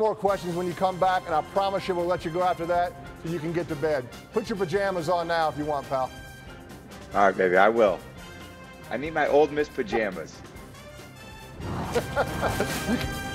more questions when you come back, and I promise you we'll let you go after that so you can get to bed. Put your pajamas on now if you want, pal. All right, baby, I will. I need my Old Miss pajamas.